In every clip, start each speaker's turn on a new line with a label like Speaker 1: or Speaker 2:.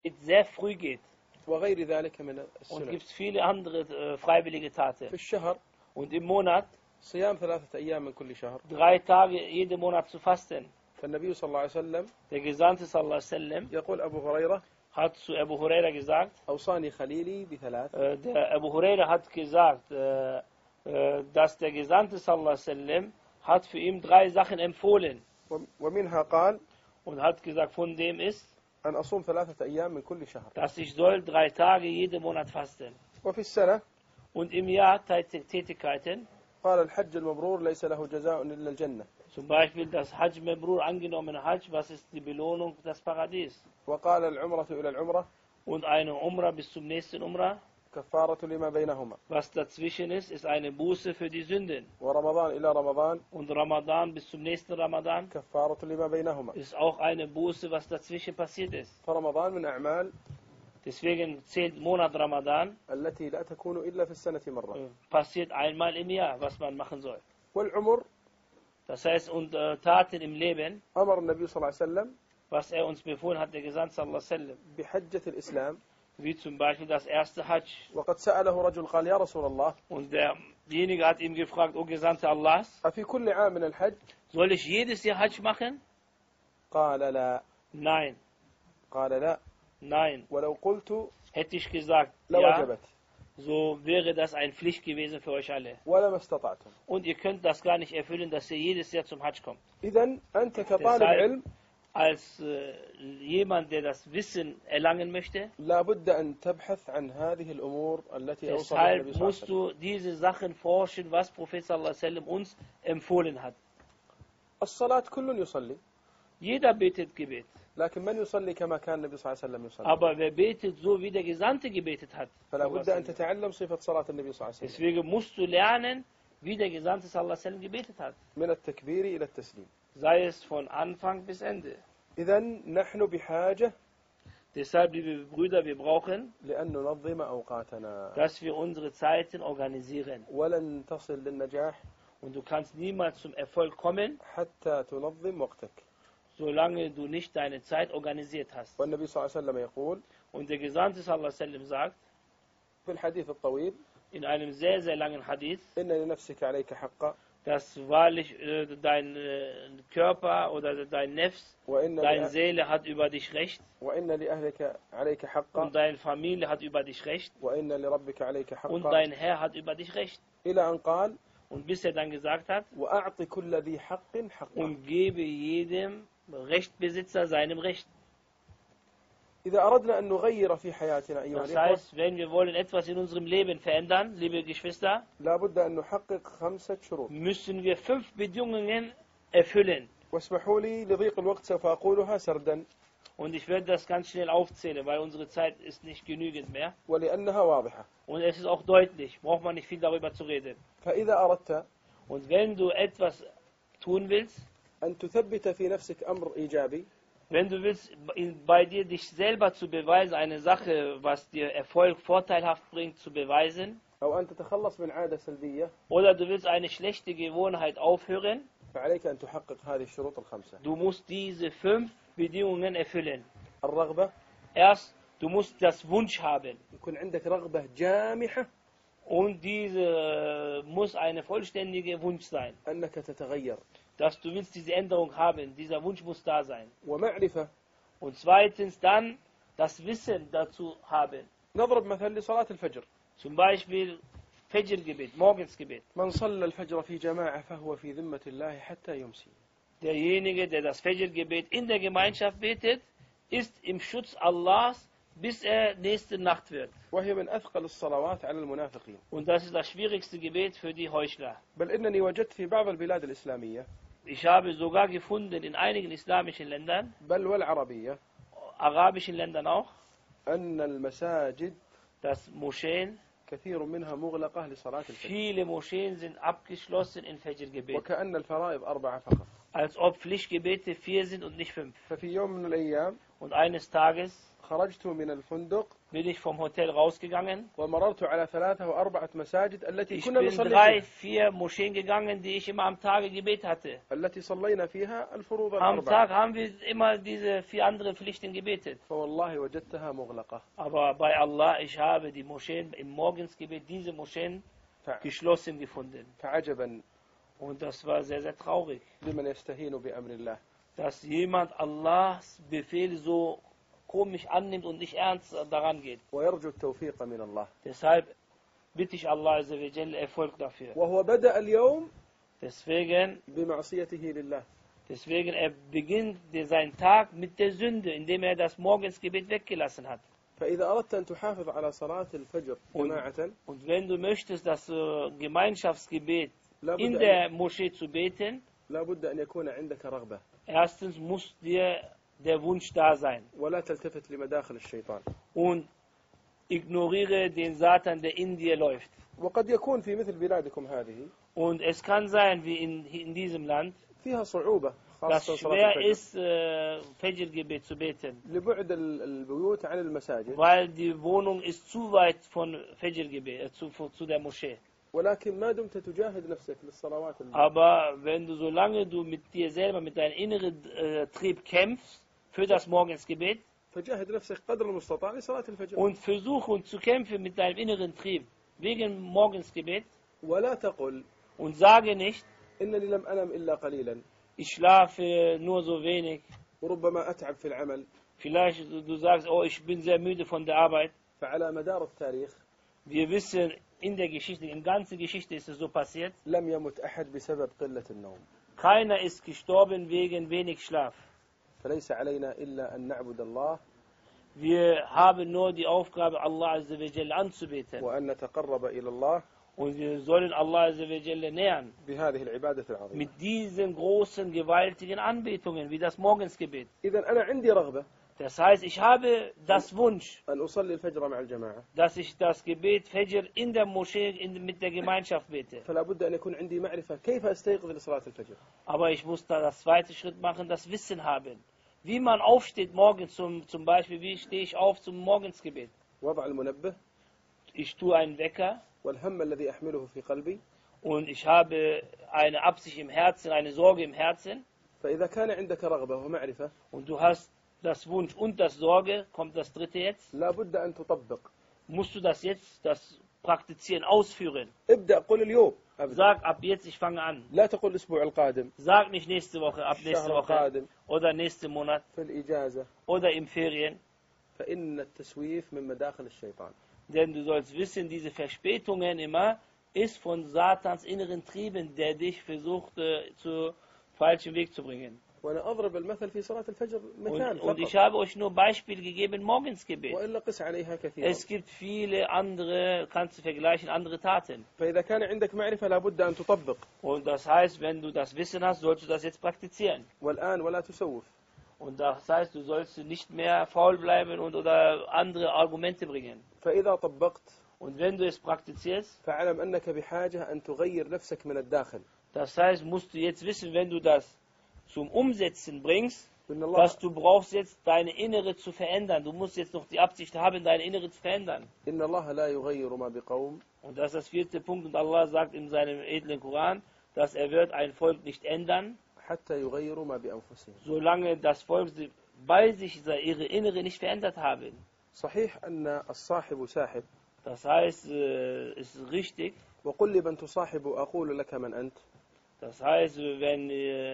Speaker 1: sehr früh geht.
Speaker 2: وغير ذلك من
Speaker 1: Und
Speaker 2: السنن.
Speaker 1: gibt es viele andere freiwillige Taten.
Speaker 2: في الشهر
Speaker 1: Und im Monat
Speaker 2: صيام 3 أيام من كل شهر.
Speaker 1: 3 Tage jeden Monat zu fasten.
Speaker 2: فالنبي صلى الله عليه وسلم
Speaker 1: Der Gesandte sallallahu alaihi wasallam
Speaker 2: يقول أبو هريرة
Speaker 1: hat zu Abu Huraira gesagt,
Speaker 2: أوصاني خليلي بثلاث.
Speaker 1: der Abu Huraira hat gesagt, dass der Gesandte sallallahu alaihi wasallam hat für ihn 3 Sachen empfohlen
Speaker 2: ومنها قال
Speaker 1: und hat gesagt, von dem ist,
Speaker 2: أن أصوم 3 أيام من كل شهر.
Speaker 1: dass ich soll 3 Tage jeden Monat fasten.
Speaker 2: وفي السنة
Speaker 1: Und im Jahr Tätigkeiten,
Speaker 2: قال الحج المبرور ليس له جزاء إلا الجنة.
Speaker 1: zum Beispiel das Hajj Mabrur angenommene Hajj, was ist die Belohnung, das Paradies.
Speaker 2: وقال العمرة إلى العمرة
Speaker 1: Und eine Umrah bis zum nächsten Umrah,
Speaker 2: كفارة لما بينهما.
Speaker 1: was dazwischen ist eine Buße für die Sünden.
Speaker 2: ورمضان إلى رمضان
Speaker 1: Und Ramadan bis zum nächsten Ramadan
Speaker 2: كفارة لما بينهما.
Speaker 1: ist auch eine Buße, was dazwischen passiert ist.
Speaker 2: فرمضان من أعمال
Speaker 1: Deswegen zählt Monat Ramadan,
Speaker 2: التي لا تكون إلا في السنة مرة.
Speaker 1: passiert einmal im Jahr, was man machen soll.
Speaker 2: والعمر
Speaker 1: Das heißt, und Taten im Leben,
Speaker 2: أمر النبي صلى الله عليه وسلم
Speaker 1: was uns befohlen hat, der Gesandte sallallahu alaihi wasallam,
Speaker 2: بحجة الإسلام.
Speaker 1: wie zum Beispiel das erste Hajj.
Speaker 2: وقد سأله رجل قال يا رسول الله
Speaker 1: Und derjenige hat ihm gefragt, O Gesandte Allahs,
Speaker 2: أفي كل عام من الحج؟
Speaker 1: soll ich jedes Jahr Hajj machen?
Speaker 2: قال لا.
Speaker 1: Nein,
Speaker 2: قال لا.
Speaker 1: nein.
Speaker 2: ولو قلت
Speaker 1: Hätte ich gesagt, ja,
Speaker 2: لوجبت
Speaker 1: so wäre das eine Pflicht gewesen für euch alle.
Speaker 2: ولما استطعتم.
Speaker 1: Und ihr könnt das gar nicht erfüllen, dass ihr jedes Jahr zum Hajj kommt.
Speaker 2: إذن أنت كطالب
Speaker 1: Deshalb,
Speaker 2: علم
Speaker 1: als jemand, der das Wissen erlangen möchte,
Speaker 2: لا بد أن تبحث عن هذه الأمور التي أوصى بها النبي
Speaker 1: deshalb
Speaker 2: صلى الله عليه
Speaker 1: musst
Speaker 2: وسلم.
Speaker 1: du diese Sachen forschen, was Prophet sallallahu alaihi wasallam uns empfohlen hat.
Speaker 2: الصلاة كل يصلي
Speaker 1: Jeder betet Gebet.
Speaker 2: لكن من يصلي كما كان النبي صلى الله عليه وسلم يصلي.
Speaker 1: Aber wer betet, so wie der Gesandte gebetet hat.
Speaker 2: فلا بد أن تتعلم صفة صلاة النبي صلى الله عليه وسلم
Speaker 1: Deswegen musst du lernen, wie der Gesandte sallallahu alaihi wasallam gebetet hat.
Speaker 2: من التكبير إلى التسليم.
Speaker 1: Sei es von Anfang bis Ende.
Speaker 2: إذن نحن بحاجة
Speaker 1: Deshalb, liebe Brüder, wir brauchen,
Speaker 2: لأن ننظم أوقاتنا
Speaker 1: dass wir unsere Zeiten organisieren.
Speaker 2: ولن تصل للنجاح
Speaker 1: Und du kannst niemals zum Erfolg kommen,
Speaker 2: حتى تنظم وقتك.
Speaker 1: solange du nicht deine Zeit organisiert hast.
Speaker 2: والنبي صلى الله عليه وسلم يقول
Speaker 1: Und der Gesandte sallallahu alaihi wasallam sagt,
Speaker 2: في الحديث الطويل
Speaker 1: in einem sehr, sehr langen Hadith,
Speaker 2: إن لنفسك عليك حقا
Speaker 1: dass wahrlich dein Körper oder dein Nefs,
Speaker 2: وإن
Speaker 1: deine Seele hat über dich Recht
Speaker 2: وإن لأهلك عليك حقا
Speaker 1: und deine Familie hat über dich Recht
Speaker 2: وإن لربك عليك
Speaker 1: und
Speaker 2: حقا
Speaker 1: dein Herr hat über dich Recht.
Speaker 2: إلى أن قال
Speaker 1: Und bis er dann gesagt hat,
Speaker 2: وأعط كل ذي حق حقا.
Speaker 1: und gebe jedem Rechtbesitzer seinem Recht.
Speaker 2: إذا أردنا أن نغير في حياتنا أيها
Speaker 1: Das
Speaker 2: الإخوة
Speaker 1: heißt, wenn wir wollen etwas in unserem Leben verändern, liebe Geschwister,
Speaker 2: لا بد أن نحقق 5 شروط.
Speaker 1: müssen wir 5 Bedingungen erfüllen.
Speaker 2: واسمحوا لي لضيق الوقت سوف أقولها سردا
Speaker 1: Und ich werde das ganz schnell aufzählen, weil unsere Zeit ist nicht genügend mehr.
Speaker 2: ولأنها واضحة.
Speaker 1: Und es ist auch deutlich, braucht man nicht viel darüber zu reden.
Speaker 2: فإذا أردت
Speaker 1: Und wenn du etwas tun willst,
Speaker 2: أن تثبت في نفسك أمر إيجابي
Speaker 1: wenn du willst, bei dir dich selber zu beweisen, eine Sache, was dir Erfolg vorteilhaft bringt, zu beweisen,
Speaker 2: أو أن تتخلص من عادة سلبية
Speaker 1: oder du willst eine schlechte Gewohnheit aufhören,
Speaker 2: فعليك أن تحقق هذه الشروط ال5.
Speaker 1: du musst diese 5 Bedingungen erfüllen.
Speaker 2: الرغبة
Speaker 1: Erst, du musst das Wunsch haben.
Speaker 2: يكون عندك رغبة جامحة
Speaker 1: Und diese muss eine vollständige Wunsch sein.
Speaker 2: أنك تتغير.
Speaker 1: Dass du willst diese Änderung haben. Dieser Wunsch muss da sein.
Speaker 2: ومعرفة.
Speaker 1: Und zweitens dann das Wissen dazu haben.
Speaker 2: نضرب مثل لصلاة الفجر.
Speaker 1: Zum Beispiel Fajr-Gebet, Morgensgebet.
Speaker 2: من صلى الفجر في جماعة فهو في ذمة الله حتى يمسي.
Speaker 1: Derjenige, der das Fajr-Gebet in der Gemeinschaft betet, ist im Schutz Allahs, bis er nächste Nacht wird.
Speaker 2: وهي من أثقل الصلوات على المنافقين.
Speaker 1: Und das ist das schwierigste Gebet für die Heuchler.
Speaker 2: بل إنني وجدت في بعض البلاد الإسلامية
Speaker 1: Ich habe sogar gefunden in einigen islamischen Ländern,
Speaker 2: بل والعربية
Speaker 1: arabischen Ländern auch,
Speaker 2: أن المساجد
Speaker 1: dass Moscheen,
Speaker 2: كثير منها مغلقة لصلاة الفجر.
Speaker 1: viele Moscheen sind abgeschlossen in Fajr-Gebet.
Speaker 2: وكأن الفرائض 4 فقط.
Speaker 1: Als ob Pflichtgebete 4 sind und nicht 5.
Speaker 2: ففي يوم من الأيام
Speaker 1: Und eines Tages
Speaker 2: خرجت من الفندق
Speaker 1: bin ich vom Hotel rausgegangen.
Speaker 2: ومررت على 3 أو 4 مساجد التي
Speaker 1: Ich
Speaker 2: كنا
Speaker 1: bin
Speaker 2: نصلي
Speaker 1: 3,
Speaker 2: فيها
Speaker 1: 4 Moscheen gegangen, die ich immer am Tage gebetet hatte.
Speaker 2: التي صلينا فيها الفروض
Speaker 1: Am
Speaker 2: الأربعة
Speaker 1: Tag haben wir immer diese 4 andere Pflichten gebetet.
Speaker 2: فوالله وجدتها مغلقة
Speaker 1: Aber bei Allah, ich habe die Moscheen im Morgensgebet, diese Moscheen geschlossen gefunden.
Speaker 2: فعجبا
Speaker 1: Und das war sehr, sehr traurig,
Speaker 2: لمن يستهين بأمر الله
Speaker 1: dass jemand Allahs Befehl so komisch annimmt und nicht ernst daran geht.
Speaker 2: ويرجو التوفيق من الله.
Speaker 1: Deshalb bitte ich Allah Azza wa Jalla Erfolg dafür.
Speaker 2: وهو بدأ اليوم
Speaker 1: Deswegen
Speaker 2: بمعصيته لله.
Speaker 1: er beginnt seinen Tag mit der Sünde, indem er das Morgensgebet weggelassen hat.
Speaker 2: فإذا أردت أن تحافظ على صلاة الفجر جماعة
Speaker 1: Und wenn du möchtest, das Gemeinschaftsgebet
Speaker 2: لابد
Speaker 1: in
Speaker 2: أن
Speaker 1: der Moschee zu beten,
Speaker 2: لابد أن يكون عندك رغبة
Speaker 1: erstens muss dir der Wunsch da sein.
Speaker 2: ولا تلتفت لمداخل الشيطان.
Speaker 1: Und ignoriere den Satan, der in dir läuft.
Speaker 2: وقد يكون في مثل بلادكم هذه
Speaker 1: Und es kann sein, wie in diesem Land,
Speaker 2: فيها صعوبة
Speaker 1: dass
Speaker 2: خاصة صلاة
Speaker 1: schwer
Speaker 2: الفجر
Speaker 1: ist, Fajr-Gebet zu beten,
Speaker 2: لبعد البيوت عن المساجد.
Speaker 1: weil die Wohnung ist zu weit von Fajr-Gebet, zu der Moschee.
Speaker 2: ولكن ما دمت تجاهد نفسك للصلوات
Speaker 1: Aber wenn du, solange du mit dir selber, mit deinem inneren Trieb kämpfst für das Morgensgebet
Speaker 2: فجاهد نفسك قدر المستطاع لصلاة الفجر.
Speaker 1: und versuche zu kämpfen mit deinem inneren Trieb wegen Morgensgebet
Speaker 2: ولا تقل
Speaker 1: und sage nicht,
Speaker 2: إنني لم أنم إلا قليلا
Speaker 1: ich schlafe nur so wenig.
Speaker 2: وربما أتعب في العمل.
Speaker 1: Vielleicht du sagst, oh, ich bin sehr müde von der Arbeit.
Speaker 2: فعلى مدار التاريخ
Speaker 1: Wir wissen, in der Geschichte, in der ganzen Geschichte ist es so passiert.
Speaker 2: لم يمت أحد بسبب قلة النوم.
Speaker 1: Keiner ist gestorben wegen wenig Schlaf.
Speaker 2: فليس علينا إلا أن نعبد الله
Speaker 1: Wir haben nur die Aufgabe, Allah Azza wa Jalla anzubeten.
Speaker 2: وأن نتقرب إلى الله
Speaker 1: Und wir sollen Allah Azza wa Jalla nähern.
Speaker 2: بهذه العبادة العظيمة.
Speaker 1: Mit diesen großen, gewaltigen Anbetungen, wie das Morgensgebet.
Speaker 2: إذا أنا عندي رغبة
Speaker 1: Das heißt, ich habe das Wunsch,
Speaker 2: أن أصلي الفجر مع الجماعة.
Speaker 1: dass ich das Gebet Fajr in der Moschee mit der Gemeinschaft bete.
Speaker 2: فلا بد أن يكون عندي معرفة كيف أستيقظ لصلاة الفجر.
Speaker 1: Aber ich muss da das zweite Schritt machen, das Wissen haben. Wie man aufsteht morgens zum Beispiel, wie stehe ich auf zum Morgensgebet?
Speaker 2: وضع المنبه
Speaker 1: Ich tue einen Wecker
Speaker 2: والهم الذي أحمله في قلبي.
Speaker 1: und ich habe eine Absicht im Herzen, eine Sorge im Herzen.
Speaker 2: فإذا كان عندك رغبة ومعرفة
Speaker 1: Und du hast das Wunsch und das Sorge, kommt das dritte jetzt.
Speaker 2: لا بد أن تطبق.
Speaker 1: Musst du das jetzt, das Praktizieren, ausführen.
Speaker 2: ابدأ قل اليوم. أبدأ.
Speaker 1: Sag ab jetzt, ich fange an.
Speaker 2: لا تقل الأسبوع القادم.
Speaker 1: Sag nicht nächste Woche, ab nächste
Speaker 2: الشهر
Speaker 1: Woche
Speaker 2: القادم.
Speaker 1: oder nächsten Monat
Speaker 2: في الإجازة.
Speaker 1: oder im Ferien.
Speaker 2: فإن التسويف من مداخل الشيطان.
Speaker 1: Denn du sollst wissen, diese Verspätungen immer ist von Satans inneren Trieben, der dich versucht zu falschen Weg zu bringen.
Speaker 2: وأنا أضرب المثل في صلاة الفجر مثال
Speaker 1: Und ich
Speaker 2: فقط.
Speaker 1: habe euch nur Beispiele gegeben, Morgensgebet.
Speaker 2: وإلا قس عليها كثيرا.
Speaker 1: Es gibt viele andere, kannst du vergleichen, andere Taten.
Speaker 2: فإذا كان عندك معرفة لا بد أن تطبق.
Speaker 1: Und das heißt, wenn du das Wissen hast, sollst du das jetzt praktizieren.
Speaker 2: والآن ولا تسوف.
Speaker 1: Und das heißt, du sollst nicht mehr faul bleiben oder andere Argumente bringen.
Speaker 2: فإذا طبقت
Speaker 1: Und wenn du es praktizierst,
Speaker 2: فاعلم أنك بحاجة أن تغير نفسك من الداخل.
Speaker 1: das heißt, musst du jetzt wissen, wenn du das zum Umsetzen bringst,
Speaker 2: إن الله
Speaker 1: dass du brauchst jetzt deine Innere zu verändern. Du musst jetzt noch die Absicht haben, deine Innere zu verändern.
Speaker 2: إن الله لا يغير ما بقوم
Speaker 1: Und das ist das vierte Punkt. Und Allah sagt in seinem edlen Koran, dass er wird ein Volk nicht ändern,
Speaker 2: حتى يغيروا ما بأنفسهم.
Speaker 1: solange das Volk bei sich ihre Innere nicht verändert haben.
Speaker 2: صحيح أن الصاحب ساحب.
Speaker 1: Das heißt, es ist richtig.
Speaker 2: وقل لي من تصاحب أقول لك من أنت.
Speaker 1: Das heißt, wenn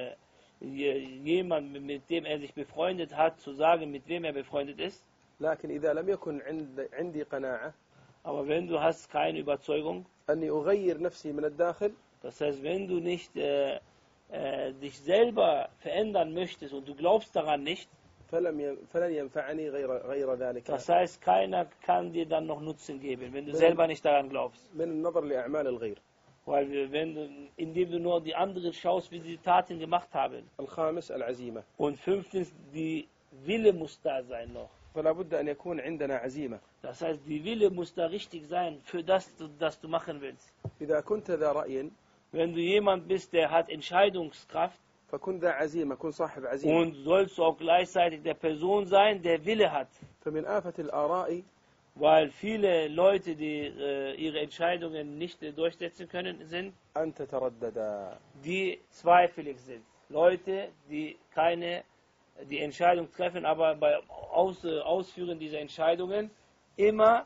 Speaker 1: jemand, mit dem er sich befreundet hat, zu sagen, mit wem er befreundet ist.
Speaker 2: لكن إذا لم يكن عندي قناعة
Speaker 1: Aber wenn du hast keine Überzeugung,
Speaker 2: أني أغير نفسي من الداخل
Speaker 1: das heißt, wenn du nicht dich selber verändern möchtest und du glaubst daran nicht,
Speaker 2: فلن ينفعني غير ذلك
Speaker 1: das heißt, keiner kann dir dann noch Nutzen geben, wenn du selber nicht daran glaubst.
Speaker 2: من النظر لأعمال الغير.
Speaker 1: Weil wenn du, indem du nur die anderen schaust, wie sie die Taten gemacht haben.
Speaker 2: الخامس العزيمة.
Speaker 1: Und fünftens, die Wille muss da sein noch.
Speaker 2: فلا بد أن يكون عندنا عزيمة.
Speaker 1: Das heißt, die Wille muss da richtig sein, für das du machen willst.
Speaker 2: إذا كنت ذا رأي
Speaker 1: Wenn du jemand bist, der hat Entscheidungskraft,
Speaker 2: فكن ذا عزيمة، كن صاحب عزيمة.
Speaker 1: Und sollst du auch gleichzeitig der Person sein, der Wille hat.
Speaker 2: فمن آفة الآراء
Speaker 1: Weil viele Leute, die ihre Entscheidungen nicht durchsetzen können, sind,
Speaker 2: أن تتردد.
Speaker 1: die zweifelig sind. Leute, die die Entscheidung treffen, aber bei Ausführen dieser Entscheidungen immer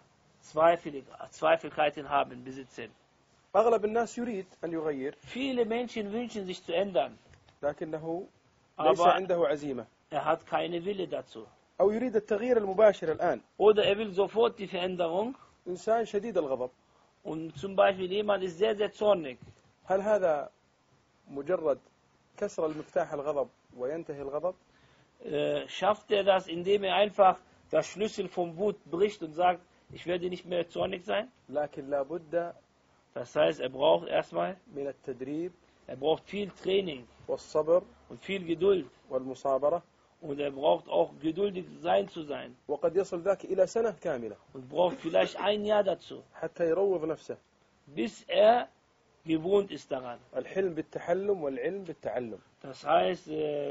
Speaker 1: Zweifelkeiten haben, besitzen.
Speaker 2: أغلب الناس يريد أن يغير،
Speaker 1: Viele Menschen wünschen sich zu ändern,
Speaker 2: لكنه ليس
Speaker 1: aber
Speaker 2: عنده عزيمة،
Speaker 1: hat keine Wille dazu.
Speaker 2: أو يريد التغيير المباشر الآن.
Speaker 1: Oder will sofort die Veränderung.
Speaker 2: إنسان شديد الغضب.
Speaker 1: Und zum Beispiel jemand ist sehr, sehr zornig.
Speaker 2: هل هذا مجرد كسر المفتاح الغضب وينتهي الغضب؟
Speaker 1: Schafft er das, indem er einfach das Schlüssel vom Wut bricht und sagt, ich werde nicht mehr zornig sein?
Speaker 2: لكن لابد
Speaker 1: Das heißt, er braucht erstmal,
Speaker 2: من التدريب
Speaker 1: er braucht viel Training
Speaker 2: والصبر
Speaker 1: und viel Geduld.
Speaker 2: والمصابرة،
Speaker 1: Und er braucht auch geduldig zu sein.
Speaker 2: وقد يصل ذاك إلى سنة كاملة
Speaker 1: Und braucht vielleicht ein Jahr dazu,
Speaker 2: حتى يروض نفسه.
Speaker 1: bis er gewohnt ist daran.
Speaker 2: الحلم بالتحلم والعلم بالتعلم.
Speaker 1: Das heißt,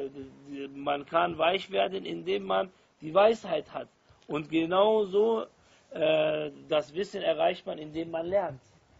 Speaker 1: man kann weich werden, indem man die Weisheit hat. Und genauso das Wissen erreicht man, indem man lernt.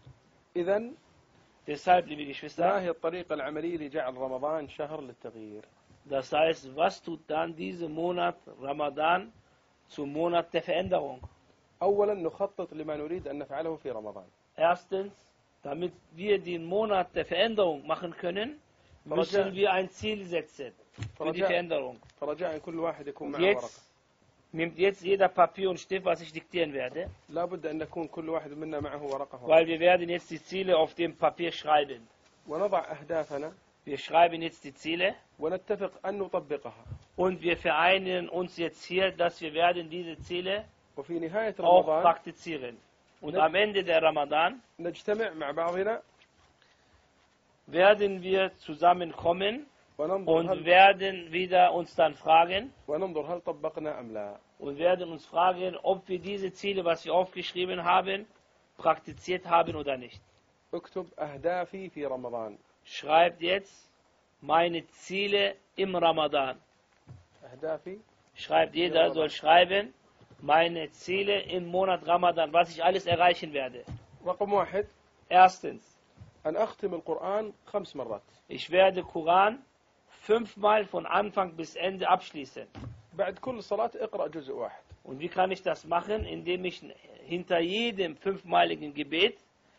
Speaker 2: إذن
Speaker 1: Deshalb, liebe
Speaker 2: ما
Speaker 1: Geschwister,
Speaker 2: هي الطريقة العملية لجعل رمضان شهر للتغيير؟
Speaker 1: das heißt, was tut dann dieser Monat Ramadan zum Monat der Veränderung?
Speaker 2: أولا نخطط لما نريد أن نفعله في رمضان.
Speaker 1: Erstens, damit wir den Monat der Veränderung machen können, müssen wir ein Ziel setzen für die Veränderung.
Speaker 2: فرجاء كل واحد يكون معه ورقة.
Speaker 1: Jetzt nimmt jeder Papier und Stift, was ich diktieren werde,
Speaker 2: لابد أن يكون كل واحد منا معه ورقة.
Speaker 1: weil wir werden jetzt die Ziele auf dem Papier schreiben.
Speaker 2: ونضع أهدافنا
Speaker 1: Wir schreiben jetzt die Ziele
Speaker 2: ونتفق أن نطبقها.
Speaker 1: und wir vereinigen uns jetzt hier, dass wir werden diese Ziele
Speaker 2: وفي نهاية
Speaker 1: auch
Speaker 2: رمضان
Speaker 1: praktizieren. Und am Ende der Ramadan
Speaker 2: نجتمع مع بعضنا
Speaker 1: werden wir zusammenkommen
Speaker 2: وننظر
Speaker 1: und
Speaker 2: هل
Speaker 1: werden wieder uns dann fragen
Speaker 2: وننظر هل طبقنا أم لا.
Speaker 1: und werden uns fragen, ob wir diese Ziele, was wir aufgeschrieben haben, praktiziert haben oder nicht.
Speaker 2: اكتب أهدافي في رمضان.
Speaker 1: Schreibt jetzt meine Ziele im Ramadan.
Speaker 2: أهدافي.
Speaker 1: Schreibt jeder, soll schreiben, meine Ziele im Monat Ramadan, was ich alles erreichen werde.
Speaker 2: رقم واحد
Speaker 1: Erstens,
Speaker 2: أن أختم القرآن 5 مرات.
Speaker 1: ich werde Koran 5-mal von Anfang bis Ende abschließen.
Speaker 2: بعد كل صلاة اقرأ جزء واحد.
Speaker 1: Und wie kann ich das machen? Indem ich hinter jedem 5-maligen Gebet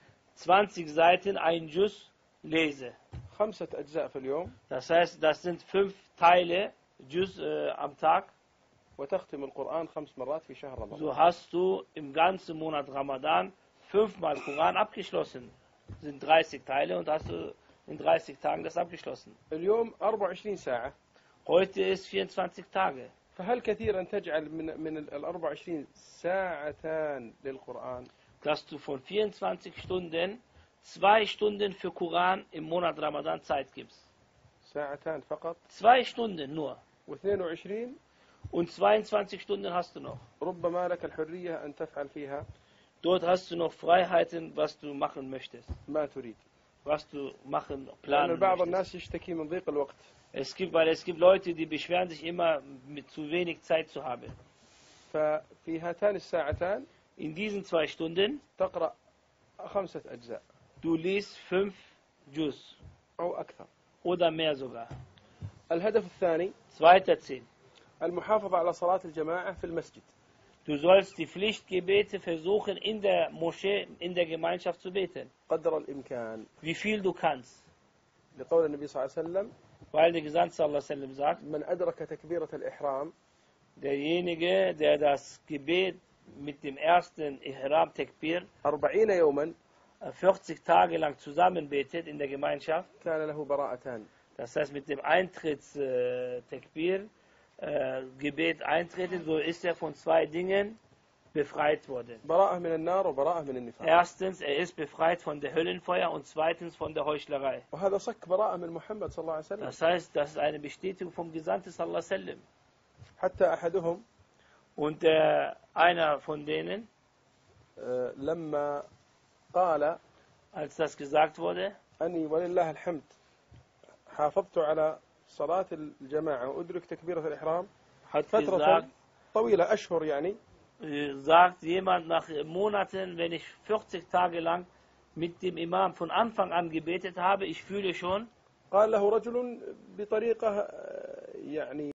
Speaker 1: 20 Seiten ein Juz lese.
Speaker 2: 5 أجزاء في اليوم.
Speaker 1: Das heißt, das sind 5 Teile Juz am Tag.
Speaker 2: وتختم القرآن 5 مرات في شهر رمضان.
Speaker 1: So hast du im ganzen Monat Ramadan 5-mal Koran abgeschlossen. Das sind 30 Teile und hast du in 30 Tagen das abgeschlossen.
Speaker 2: اليوم 24 ساعة.
Speaker 1: Heute ist 24 Tage.
Speaker 2: فهل كثيرا تجعل من ال 24 ساعتان للقرآن؟
Speaker 1: Dass du von 24 Stunden 2 Stunden für Koran im Monat Ramadan Zeit gibst.
Speaker 2: ساعتان فقط.
Speaker 1: 2 Stunden nur.
Speaker 2: و22
Speaker 1: Und 22 Stunden hast du noch.
Speaker 2: ربما لك الحرية أن تفعل فيها
Speaker 1: Dort hast du noch Freiheiten, was du machen möchtest.
Speaker 2: ما تريد.
Speaker 1: Was du machen,
Speaker 2: لأن
Speaker 1: planen
Speaker 2: بعض
Speaker 1: möchtest.
Speaker 2: الناس يشتكي من ضيق الوقت.
Speaker 1: Weil es gibt Leute, die beschweren sich immer, mit zu wenig Zeit zu haben.
Speaker 2: ففي هاتان الساعتان
Speaker 1: In diesen 2 Stunden,
Speaker 2: تقرأ 5 أجزاء
Speaker 1: du liest 5 Juz
Speaker 2: أو أكثر.
Speaker 1: oder mehr sogar.
Speaker 2: الهدف الثاني
Speaker 1: Zweiter Ziel.
Speaker 2: المحافظة على صلاة الجماعة في المسجد.
Speaker 1: Du sollst die Pflichtgebete versuchen, in der Moschee, in der Gemeinschaft zu beten.
Speaker 2: قدر الإمكان.
Speaker 1: Wie viel du kannst.
Speaker 2: لقول النبي صلى الله عليه وسلم
Speaker 1: Weil der Gesandte sallallahu alaihi wasallam sagt,
Speaker 2: من أدرك تكبيرة الإحرام
Speaker 1: derjenige, der das Gebet mit dem ersten Ihram Tekbir
Speaker 2: 40 يوما
Speaker 1: 40 Tage lang zusammen betet in der Gemeinschaft,
Speaker 2: كان له براءتان.
Speaker 1: das heißt mit dem Eintritts-Tekbir, Gebet eintreten, so ist er von 2 Dingen befreit worden.
Speaker 2: براءة من النار وبراءة من النفاق.
Speaker 1: Erstens, er ist befreit von der Höllenfeuer und zweitens von der Heuchlerei.
Speaker 2: وهذا صك براءة من محمد صلى الله عليه وسلم.
Speaker 1: Das heißt, das ist eine Bestätigung vom Gesandten sallallahu alaihi wasallam.
Speaker 2: حتى أحدهم
Speaker 1: Und einer von denen,
Speaker 2: لما قال
Speaker 1: als das gesagt wurde,
Speaker 2: أني ولله الحمد حافظت على صلاة الجماعة وأدرك تكبيرة الإحرام
Speaker 1: hat
Speaker 2: فترة
Speaker 1: gesagt,
Speaker 2: طويلة أشهر يعني
Speaker 1: sagt jemand nach Monaten, wenn ich 40 Tage lang mit dem Imam von Anfang an gebetet habe, ich fühle schon,
Speaker 2: قال له رجل بطريقة يعني